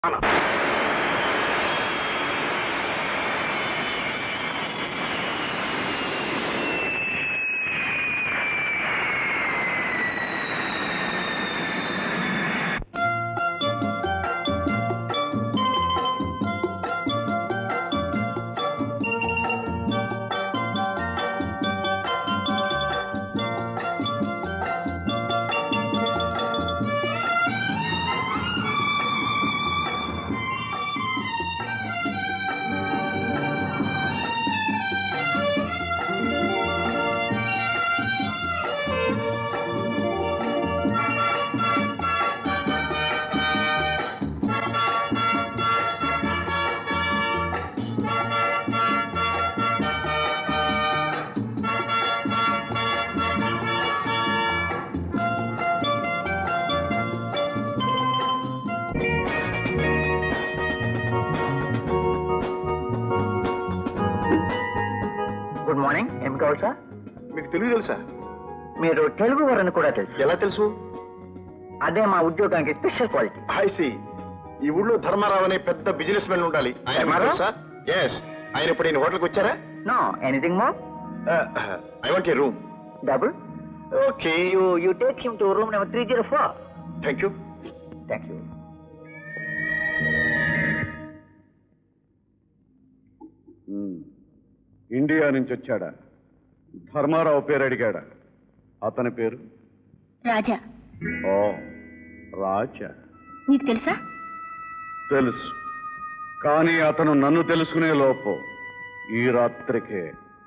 Good morning. ఏం కావాలి sir? మీకు తెలుగు తెలుసా? మీరు తెలుగు వారని కూడా తెలుసు. ఎలా తెలుసు? అదే మా ఉద్యోగానికి స్పెషల్ క్వాలిటీ. ఐసి ఈ ఊళ్ళో ధర్మారావు అనే పెద్ద బిజినెస్ మ్యాన్ ఉండాలి. ఆయన ఇప్పుడు ఈయన హోటల్కి వచ్చారా? No. Anything more? I want a room. Double? Okay. You take him to room number 304. Thank you. Thank you. India నుంచి వచ్చాడా? ధర్మారావు పేరు అడిగాడా? అతని పేరు రాజా. ఓ రాజా. నీకు తెలుసా? తెలుసు, కానీ అతను నన్ను తెలుసుకునే లోపు ఈ రాత్రికే.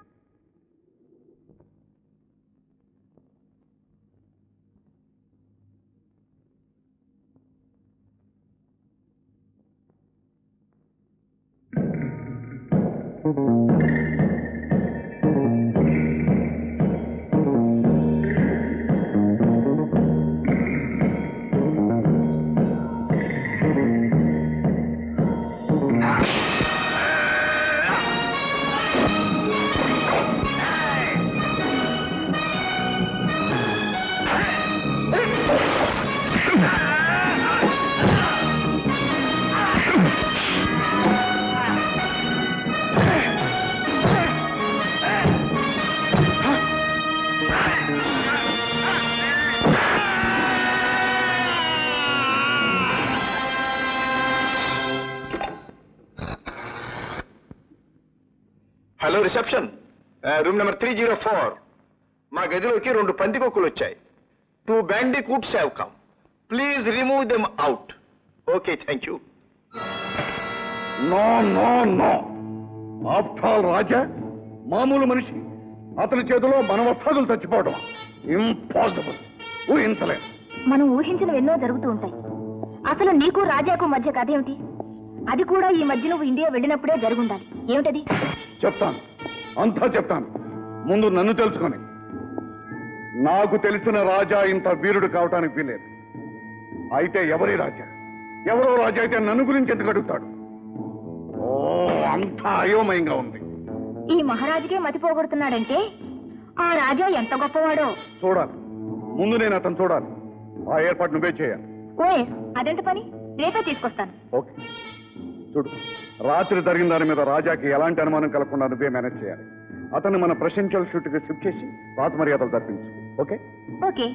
Hello reception, room number 304. మా గదిలోకి 2 పందికొక్కులు వచ్చాయి. 2 bandicoot have come. Please remove them out. Okay, thank you. No no no. After all Raja మామూలు మనిషి, అతని చేతిలో మన వస్తాదులు చచ్చిపోవడం ఇంపాసిబుల్. ఊహించలేదు. మనం ఊహించినవి ఎన్నో జరుగుతూ ఉంటాయి. అసలు నీకు రాజాకు మధ్య కథ ఏమిటి? అది కూడా ఈ మధ్య నువ్వు ఇండియా వెళ్ళినప్పుడే జరుగుండాలి. ఏమిటది? చెప్తాను, అంతా చెప్తాను. ముందు నన్ను తెలుసుకొని. నాకు తెలిసిన రాజా ఇంత వీరుడు కావటానికి వీలేదు. అయితే ఎవరి రాజా? ఎవరో రాజా అయితే నన్ను గురించి ఎందుకు అడుగుతాడు? ఓ, అంతా అయోమయంగా ఉంది. ఈ మహారాజుకే మతిపోగొడుతున్నాడంటే ఆ రాజా ఎంత గొప్పవాడో చూడాలి. ముందు నేను అతను చూడాలి. ఆ ఏర్పాటు నువ్వే చేయాలి. ఓయ్, అదెంత పని? రేపే తీసుకొస్తాను. ఓకే. చూడు, రాత్రి జరిగిన దాని మీద రాజాకి ఎలాంటి అనుమానం కలగకుండా నువ్వే మేనేజ్ చేయాలి. అతన్ని మన ప్రెసిడెన్షియల్ షూట్కి షిఫ్ట్ చేసి రాత మర్యాదలు తప్పించు. ఓకే? ఓకే.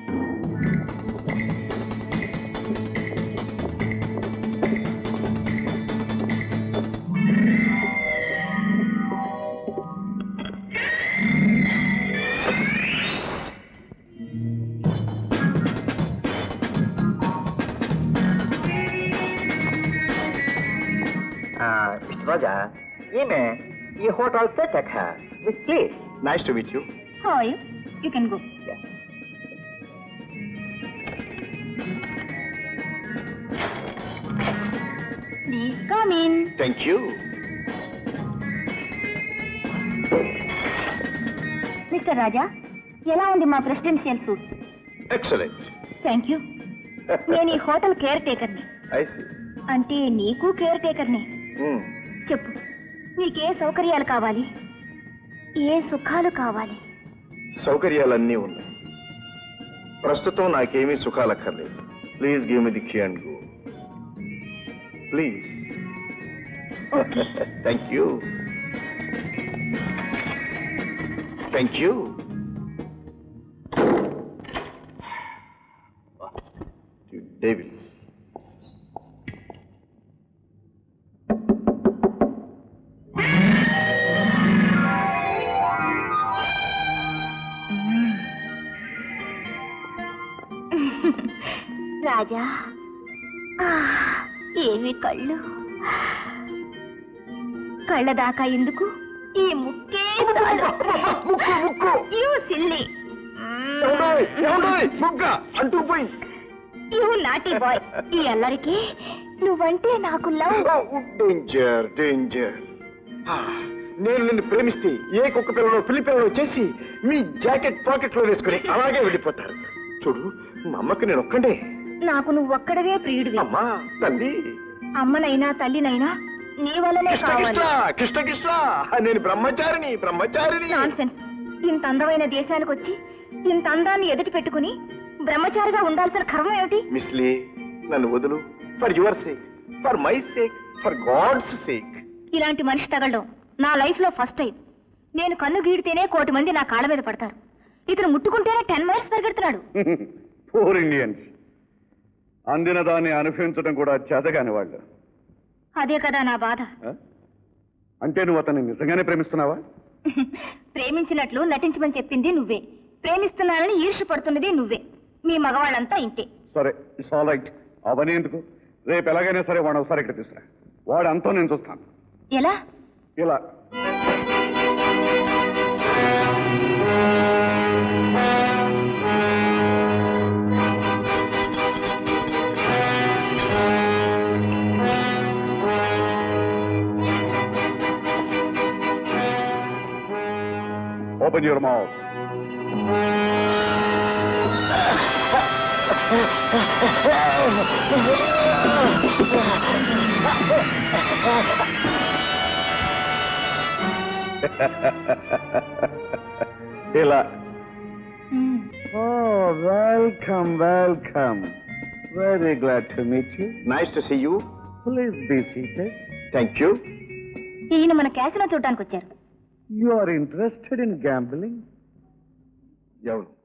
Raja, ये hotel Setak है. This place. Nice to meet you. How are you? You can go. Yeah. Please come in. Thank you. Mr. Raja, ఎలా ఉంది మా presidential suite? Excellent. Thank you. నేను ఈ హోటల్ కేర్ టేకర్ని. I see. అంటే నీకు కేర్ టేకర్ని. చెప్పు, నీకే సౌకర్యాలు కావాలి, ఏ సుఖాలు కావాలి? సౌకర్యాలన్నీ ఉన్నాయి. ప్రస్తుతం నాకేమీ సుఖాలక్కర్లేదు. Please give me the key and go. Please. Okay. Thank you. Thank you. David, Raja, ఏమి కళ్ళు, కళ్ళ దాకా ఎందుకు, ఈ ముక్కే యూ సిల్లీ, అంటూ యూ నాటీ బాయ్. ఈ అల్లరికి నువ్వంటే నాకు లవ్. Danger danger. నేను నిన్ను ప్రేమిస్తే ఏ కుక్క పిల్లలో పిల్లి పిల్లలో చేసి మీ జాకెట్ పాకెట్ లో వేసుకుని అలాగే వెళ్ళిపోతారు. చూడు, మా అమ్మకి నేను ఒక్కడే. నాకు నువ్వు ఒక్కడవే ప్రియుడివి. అమ్మా, తల్లి, అమ్మనైనా తల్లినైనా నీ వల్లనే కావాలి. కృష్ణ కృష్ణ, నేను బ్రహ్మచారిని బ్రహ్మచారిని. నాన్సెన్స్. ఇంత అందమైన దేశానికి వచ్చి ఇంత అందాన్ని ఎదుటి పెట్టుకుని బ్రహ్మచారిగా ఉండాల్సిన కర్మ ఏమిటి? మిస్లీ, నన్ను వదులు. For your sake, for my sake, for God's sake. ఇలాంటి మనిషి తగలడం నా లైఫ్ లో ఫస్ట్ టైం. నేను కన్ను గీడితేనే 1,000,000 మంది నా కాళ్ళ మీద పడతారు. ఇతను ముట్టుకుంటేనే 10 మైల్స్ పరిగెడుతున్నాడు. Poor Indians. అందిన దాన్ని అనుభవించడం కూడా చేతగాని వాళ్ళు. అదే కదా నా బాధ. అంటే నువ్వు అతన్ని నిజంగానే ప్రేమిస్తున్నావా? ప్రేమించినట్లు నటించమని చెప్పింది నువ్వే, ప్రేమిస్తున్నానని ఈర్ష్య పడుతున్నది నువ్వే. మీ మగవాళ్ళంతా ఇంతే. సరే, ఇట్స్ ఆల్ రైట్. అవన్నీ ఎందుకు, రేపు ఎలాగైనా సరే వాడు ఒకసారి ఇక్కడ తీసుకురా. వాడు అంతా నేను చూస్తాను. ఎలా? ఇలా. Open your mouth. Ila. Oh, welcome, welcome. Very glad to meet you. Nice to see you. Please be seated. Thank you. ఈయన మన క్యాసినో చూడటానికి వచ్చారు. You are interested in gambling? ఎవరు?